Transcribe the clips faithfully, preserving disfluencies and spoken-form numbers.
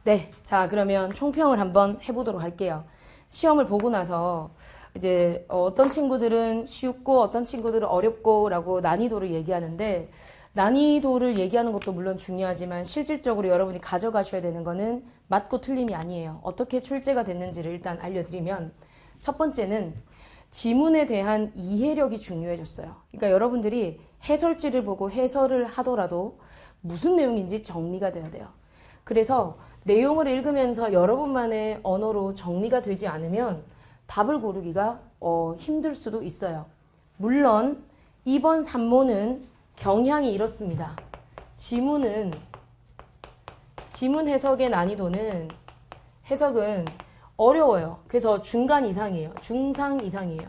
네, 자 그러면 총평을 한번 해보도록 할게요. 시험을 보고 나서 이제 어떤 친구들은 쉽고 어떤 친구들은 어렵고 라고 난이도를 얘기하는데, 난이도를 얘기하는 것도 물론 중요하지만 실질적으로 여러분이 가져가셔야 되는 거는 맞고 틀림이 아니에요. 어떻게 출제가 됐는지를 일단 알려드리면, 첫 번째는 지문에 대한 이해력이 중요해졌어요. 그러니까 여러분들이 해설지를 보고 해설을 하더라도 무슨 내용인지 정리가 돼야 돼요. 그래서 내용을 읽으면서 여러분만의 언어로 정리가 되지 않으면 답을 고르기가 어, 힘들 수도 있어요. 물론 이번 산모는 경향이 이렇습니다. 지문은 지문 해석의 난이도는 해석은 어려워요. 그래서 중간 이상이에요. 중상 이상이에요.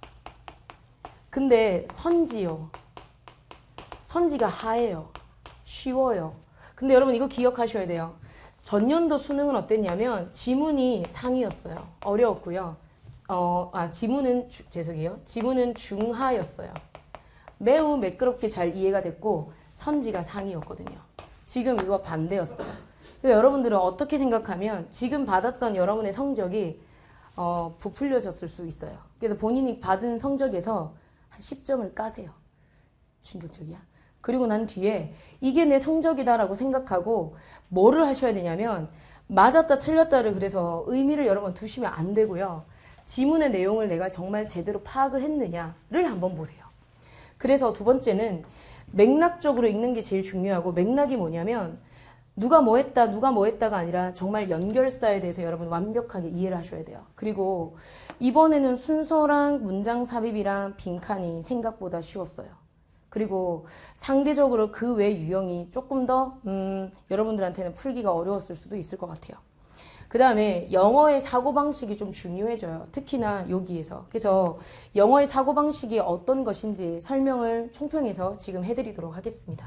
근데 선지요. 선지가 하예요. 쉬워요. 근데 여러분 이거 기억하셔야 돼요. 전년도 수능은 어땠냐면 지문이 상이었어요. 어려웠고요. 어, 아, 지문은, 주, 죄송해요. 지문은 중하였어요. 매우 매끄럽게 잘 이해가 됐고 선지가 상이었거든요. 지금 이거 반대였어요. 그래서 여러분들은 어떻게 생각하면 지금 받았던 여러분의 성적이 어, 부풀려졌을 수 있어요. 그래서 본인이 받은 성적에서 한 십 점을 까세요. 충격적이야. 그리고 난 뒤에 이게 내 성적이다라고 생각하고 뭐를 하셔야 되냐면, 맞았다 틀렸다를 그래서 의미를 여러 번 두시면 안 되고요. 지문의 내용을 내가 정말 제대로 파악을 했느냐를 한번 보세요. 그래서 두 번째는 맥락적으로 읽는 게 제일 중요하고, 맥락이 뭐냐면 누가 뭐 했다 누가 뭐 했다가 아니라 정말 연결사에 대해서 여러분 완벽하게 이해를 하셔야 돼요. 그리고 이번에는 순서랑 문장 삽입이랑 빈칸이 생각보다 쉬웠어요. 그리고 상대적으로 그 외 유형이 조금 더 음, 여러분들한테는 풀기가 어려웠을 수도 있을 것 같아요. 그 다음에 영어의 사고방식이 좀 중요해져요. 특히나 여기에서. 그래서 영어의 사고방식이 어떤 것인지 설명을 총평해서 지금 해드리도록 하겠습니다.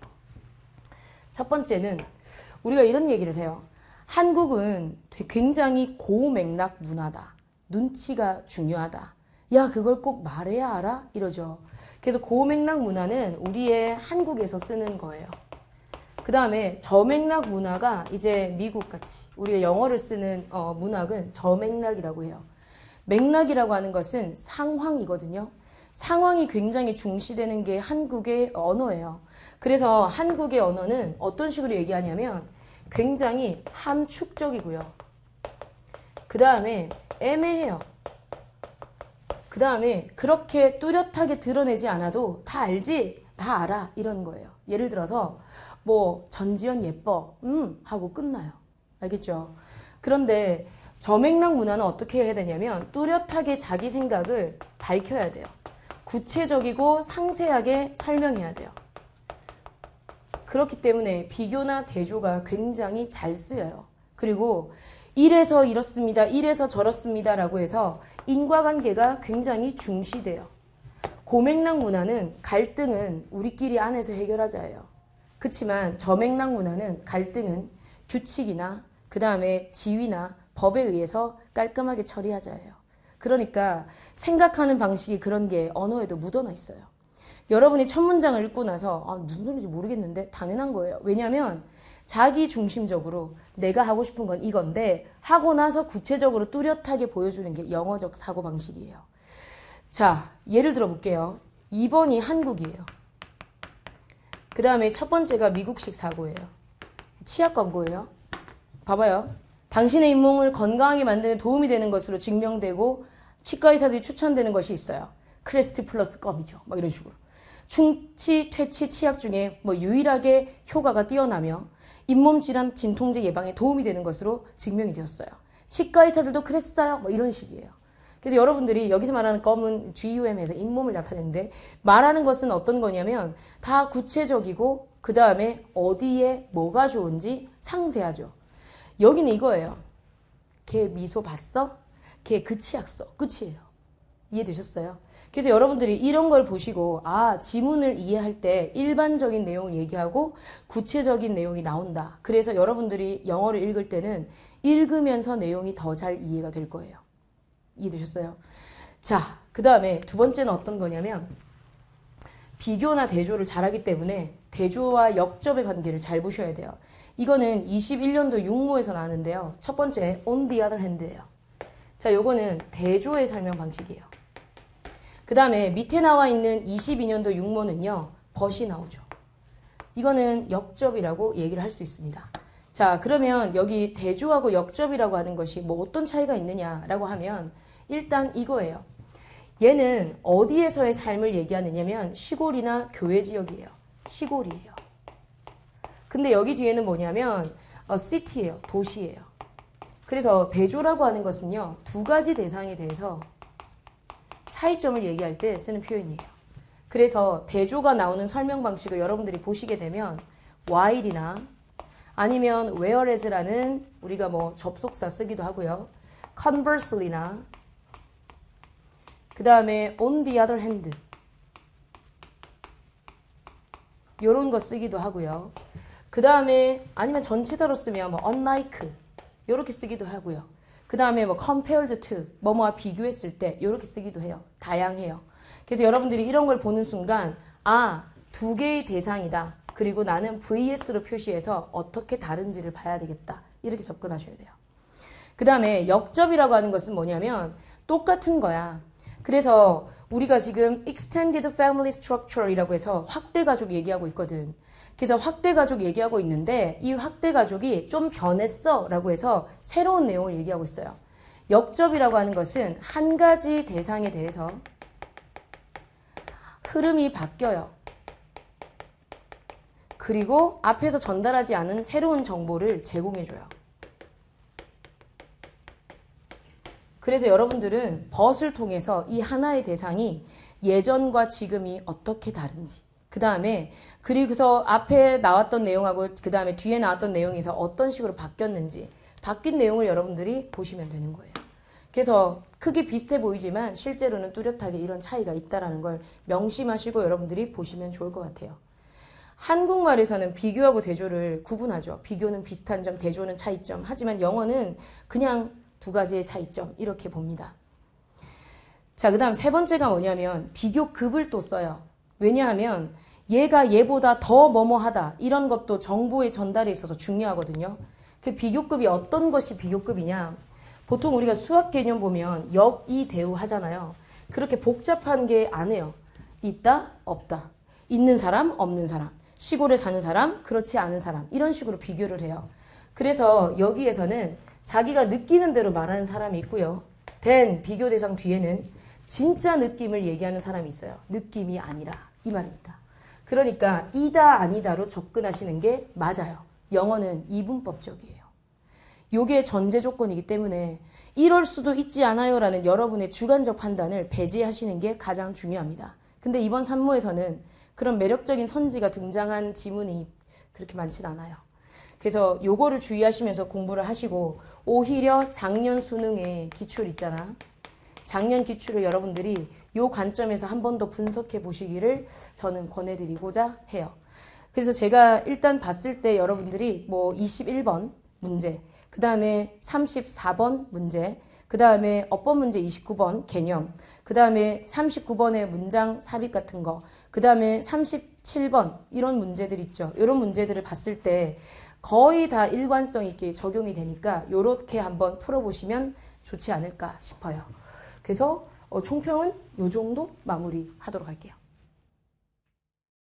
첫 번째는 우리가 이런 얘기를 해요. 한국은 굉장히 고맥락 문화다. 눈치가 중요하다. 야, 그걸 꼭 말해야 알아? 이러죠. 그래서 고맥락 문화는 우리의 한국에서 쓰는 거예요. 그 다음에 저맥락 문화가 이제 미국같이 우리가 영어를 쓰는 어, 문학은 저맥락이라고 해요. 맥락이라고 하는 것은 상황이거든요. 상황이 굉장히 중시되는 게 한국의 언어예요. 그래서 한국의 언어는 어떤 식으로 얘기하냐면 굉장히 함축적이고요. 그 다음에 애매해요. 그 다음에 그렇게 뚜렷하게 드러내지 않아도 다 알지? 다 알아. 이런 거예요. 예를 들어서 뭐 전지현 예뻐 음 하고 끝나요. 알겠죠? 그런데 저맥락 문화는 어떻게 해야 되냐면 뚜렷하게 자기 생각을 밝혀야 돼요. 구체적이고 상세하게 설명해야 돼요. 그렇기 때문에 비교나 대조가 굉장히 잘 쓰여요. 그리고 이래서 이렇습니다. 이래서 저렇습니다. 라고 해서 인과관계가 굉장히 중시돼요. 고맥락 문화는 갈등은 우리끼리 안에서 해결하자예요. 그렇지만 저맥락 문화는 갈등은 규칙이나 그 다음에 지위나 법에 의해서 깔끔하게 처리하자예요. 그러니까 생각하는 방식이 그런 게 언어에도 묻어나 있어요. 여러분이 첫 문장을 읽고 나서 아, 무슨 소리인지 모르겠는데 당연한 거예요. 왜냐하면 자기 중심적으로 내가 하고 싶은 건 이건데 하고 나서 구체적으로 뚜렷하게 보여주는 게 영어적 사고방식이에요. 자, 예를 들어 볼게요. 이 번이 한국이에요. 그 다음에 첫 번째가 미국식 사고예요. 치약 광고예요. 봐봐요. 당신의 잇몸을 건강하게 만드는 도움이 되는 것으로 증명되고 치과 의사들이 추천되는 것이 있어요. 크레스트 플러스 껌이죠. 막 이런 식으로. 충치, 퇴치 치약 중에 뭐 유일하게 효과가 뛰어나며 잇몸 질환 진통제 예방에 도움이 되는 것으로 증명이 되었어요. 치과 의사들도 그랬어요. 뭐 이런 식이에요. 그래서 여러분들이 여기서 말하는 껌은 지유엠에서 잇몸을 나타내는데 말하는 것은 어떤 거냐면 다 구체적이고 그 다음에 어디에 뭐가 좋은지 상세하죠. 여기는 이거예요. 걔 미소 봤어? 걔 그 치약 써. 끝이에요. 이해되셨어요? 그래서 여러분들이 이런 걸 보시고 아, 지문을 이해할 때 일반적인 내용을 얘기하고 구체적인 내용이 나온다. 그래서 여러분들이 영어를 읽을 때는 읽으면서 내용이 더 잘 이해가 될 거예요. 이해되셨어요? 자, 그 다음에 두 번째는 어떤 거냐면 비교나 대조를 잘하기 때문에 대조와 역접의 관계를 잘 보셔야 돼요. 이거는 이십일 년도 육모에서 나왔는데요. 첫 번째 on the other hand예요. 자, 요거는 대조의 설명 방식이에요. 그 다음에 밑에 나와 있는 이십이 년도 육모는요. but이 나오죠. 이거는 역접이라고 얘기를 할 수 있습니다. 자, 그러면 여기 대조하고 역접이라고 하는 것이 뭐 어떤 차이가 있느냐라고 하면 일단 이거예요. 얘는 어디에서의 삶을 얘기하느냐면 시골이나 교외 지역이에요. 시골이에요. 근데 여기 뒤에는 뭐냐면 a city예요. 도시예요. 그래서 대조라고 하는 것은요. 두 가지 대상에 대해서 차이점을 얘기할 때 쓰는 표현이에요. 그래서 대조가 나오는 설명 방식을 여러분들이 보시게 되면 while이나 아니면 whereas라는 우리가 뭐 접속사 쓰기도 하고요. conversely나 그 다음에 on the other hand 요런 거 쓰기도 하고요. 그 다음에 아니면 전치사로 쓰면 뭐 unlike 요렇게 쓰기도 하고요. 그 다음에 뭐 compared to 뭐뭐와 비교했을 때 요렇게 쓰기도 해요. 다양해요. 그래서 여러분들이 이런 걸 보는 순간 아, 두 개의 대상이다. 그리고 나는 브이에스로 표시해서 어떻게 다른지를 봐야 되겠다. 이렇게 접근하셔야 돼요. 그 다음에 역접이라고 하는 것은 뭐냐면 똑같은 거야. 그래서 우리가 지금 extended family structure이라고 해서 확대 가족 얘기하고 있거든. 그래서 확대 가족 얘기하고 있는데 이 확대 가족이 좀 변했어 라고 해서 새로운 내용을 얘기하고 있어요. 역접이라고 하는 것은 한 가지 대상에 대해서 흐름이 바뀌어요. 그리고 앞에서 전달하지 않은 새로운 정보를 제공해줘요. 그래서 여러분들은 벗을 통해서 이 하나의 대상이 예전과 지금이 어떻게 다른지 그 다음에 그리고서 앞에 나왔던 내용하고 그 다음에 뒤에 나왔던 내용에서 어떤 식으로 바뀌었는지 바뀐 내용을 여러분들이 보시면 되는 거예요. 그래서 크게 비슷해 보이지만 실제로는 뚜렷하게 이런 차이가 있다는 걸 명심하시고 여러분들이 보시면 좋을 것 같아요. 한국말에서는 비교하고 대조를 구분하죠. 비교는 비슷한 점, 대조는 차이점. 하지만 영어는 그냥 두 가지의 차이점 이렇게 봅니다. 자, 그 다음 세 번째가 뭐냐면 비교급을 또 써요. 왜냐하면 얘가 얘보다 더 뭐뭐하다 이런 것도 정보의 전달에 있어서 중요하거든요. 그 비교급이 어떤 것이 비교급이냐. 보통 우리가 수학 개념 보면 역, 이, 대우 하잖아요. 그렇게 복잡한 게 안 해요. 있다, 없다. 있는 사람, 없는 사람. 시골에 사는 사람, 그렇지 않은 사람. 이런 식으로 비교를 해요. 그래서 여기에서는 자기가 느끼는 대로 말하는 사람이 있고요. then 비교 대상 뒤에는 진짜 느낌을 얘기하는 사람이 있어요. 느낌이 아니라 이 말입니다. 그러니까 이다 아니다로 접근하시는 게 맞아요. 영어는 이분법적이에요. 요게 전제 조건이기 때문에 이럴 수도 있지 않아요 라는 여러분의 주관적 판단을 배제하시는 게 가장 중요합니다. 근데 이번 산모에서는 그런 매력적인 선지가 등장한 지문이 그렇게 많진 않아요. 그래서 요거를 주의하시면서 공부를 하시고 오히려 작년 수능의 기출 있잖아. 작년 기출을 여러분들이 요 관점에서 한 번 더 분석해 보시기를 저는 권해드리고자 해요. 그래서 제가 일단 봤을 때 여러분들이 뭐 이십일 번 문제, 그 다음에 삼십사 번 문제, 그 다음에 어법 문제 이십구 번 개념, 그 다음에 삼십구 번의 문장 삽입 같은 거, 그 다음에 삼십칠 번 이런 문제들 있죠. 이런 문제들을 봤을 때 거의 다 일관성 있게 적용이 되니까 요렇게 한번 풀어보시면 좋지 않을까 싶어요. 그래서 어, 총평은 요 정도 마무리하도록 할게요.